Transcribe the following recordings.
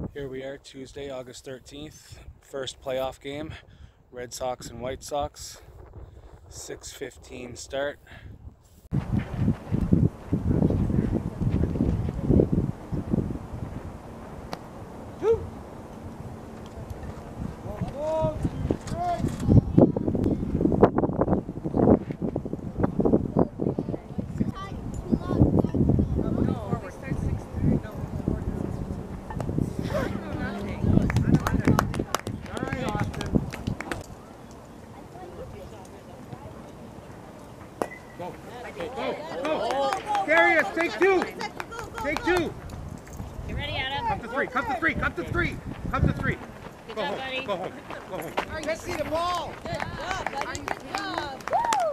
Here we are, Tuesday, August 13th, first playoff game, Red Sox and White Sox, 6:15 start. Darius, take two! Take two! You ready, Adam? Come to three, come to three, come to three! Come to three! Good Go job, home, buddy. go home, go home. Let's see the ball! Good job, buddy. Good job.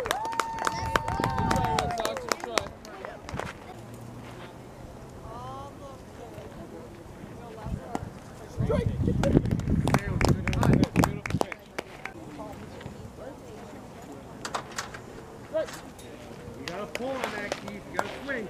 You gotta pull on that, Keith. You gotta swing.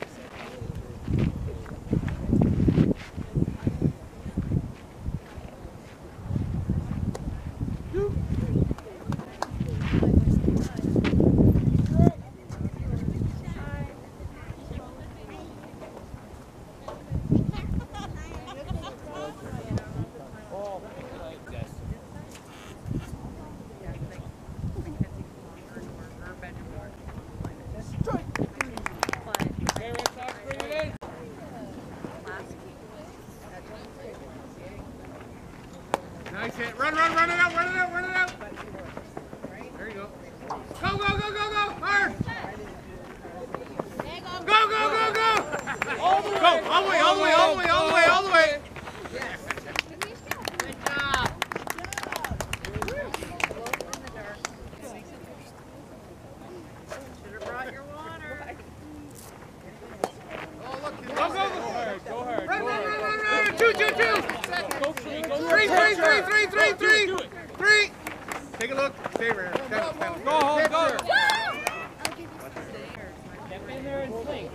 Nice hit. Run it out, run it out. There you go. Go, go, go, go, go. Hard. Go, go, go, go. All the way. Go, all the way, all the way, all the way, all the way, all the way. Good job. Should have brought your water. Oh, look. Go, go, go. Go hard. Run. Two. Go three. Three. Take a look. Stay rare. Go home, go. Step in there and swing.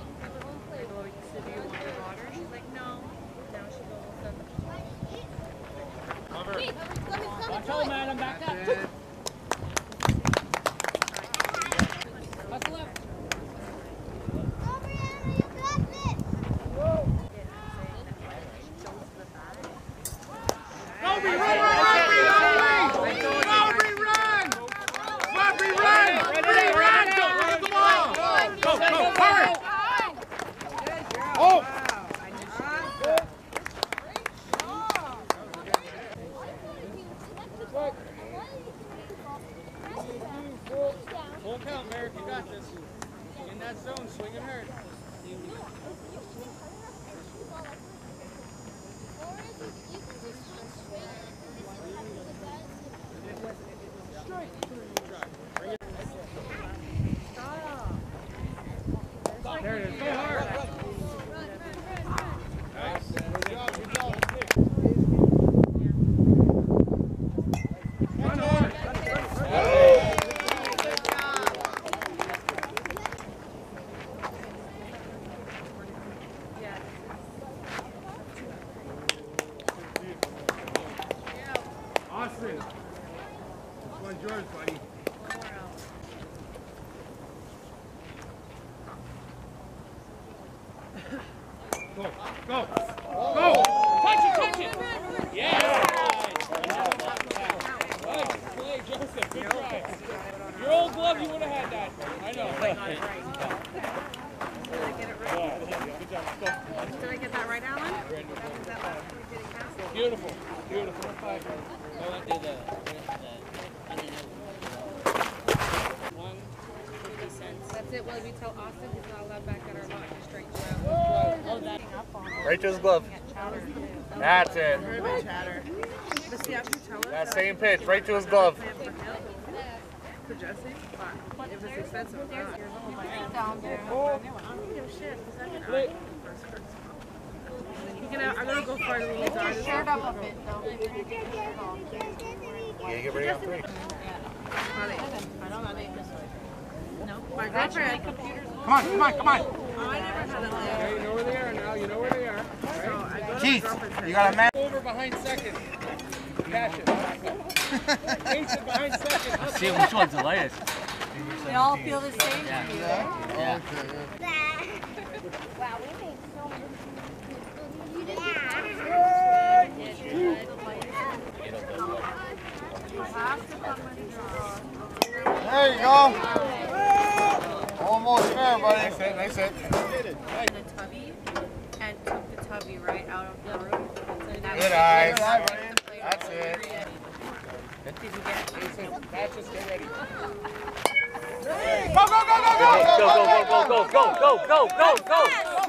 She's like, no. Now she goes. Watch out, man. I'm back up. Hustle up. Full count, Merrick. You got this. In that zone, swing and hurt. There it is. Go hard. Nice. Good job. Run hard. Austin. This one's yours, buddy. Go. Touch it. Yes. Good play, Joseph. Good try. Your old glove, you would have had that. I know. Did I get it right? Good job. Did I get that right, Alan? Beautiful. That's it. Will we tell Austin he's not allowed back at our lot? Just straight out. Right to his glove. That's it. Does he actually tell us? That same pitch, right to his glove. For Jesse? But it was expensive. Down there. I don't give a shit. I'm gonna go far to the leads. Just shared up a bit though. Yeah, get ready on three. I don't know name this way. No. My girlfriend. Come on. Oh, I never had a You know where they are now. You know where they are. So I go Keith, you got a man. Over behind second. Catch it. Jason behind second. Let's see which one's the lightest. They all feel the same. Yeah. Wow, we made so many. There you go. Almost there, buddy. Nice hit. The tubby and took the tubby right out of the room. Good eyes. That's it. Did you get it? That's just get ready. Go, go, go, go, go! Go, go, go, go, go, go, go, go, go, go!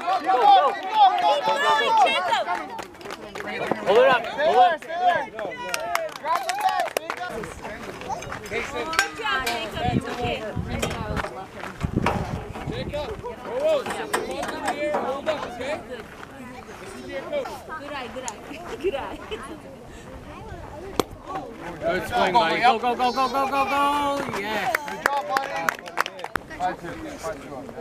Hold it up, hold it. Stay there. Grab the back. Jason. Good job, Jacob. You took it. Jacob. Whoa, come on through the air. Hold up, okay? This is your coach. Good eye, good eye. Good eye. Good swing, buddy. Go, go, go, go, go, go, go! Yes. Good job, buddy. 5-2. 5-2 up.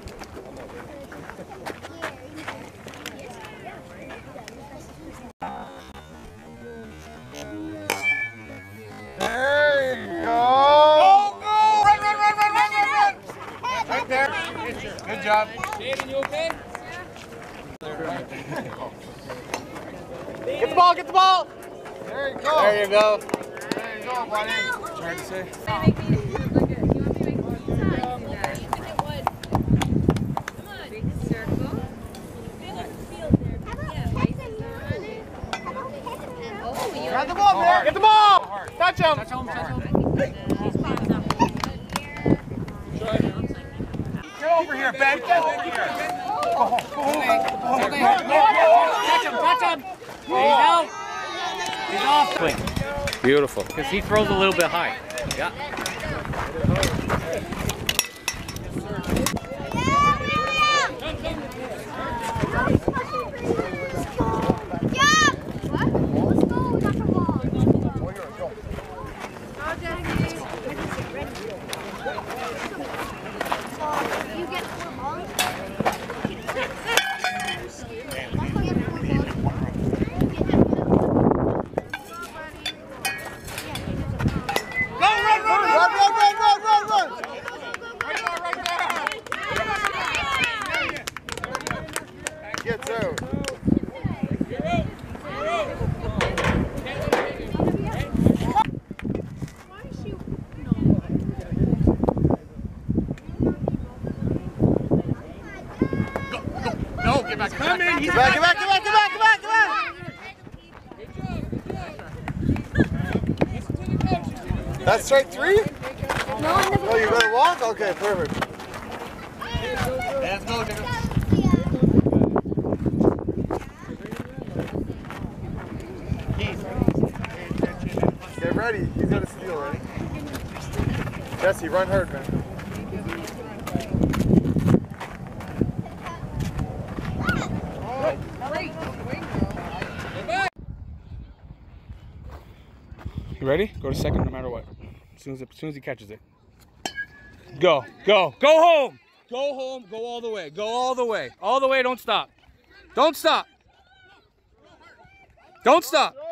There you go. Go, go. Run, run, run, run, run, run, run. Right there. Good job. Jaden, you okay? Get the ball, get the ball! There you go. There you go. There you go, buddy. Trying to say. Grab the ball, man. Get the ball! Touch him! Touch home, touch home. Get over here, Ben. Get over here. Touch him, touch him! He's out! He's off. Swing. Beautiful. Because he throws a little bit high. Yeah. You get 4 balls? Go, run, run, run, run, run, run, run, run. Right there, right there. Gets out. No, get back. Come in. Get back, get back, get back, get back, get back, get back. That's strike 3? No, I never. Oh, you better walk? Okay, perfect. Let's go, Jacob. Get ready. He's got to steal, right? Jesse, run hard, man. You ready? Go to second no matter what. As soon as he catches it. Go, go, go home! Go home, go all the way. Go all the way. All the way, don't stop. Don't stop. Don't stop.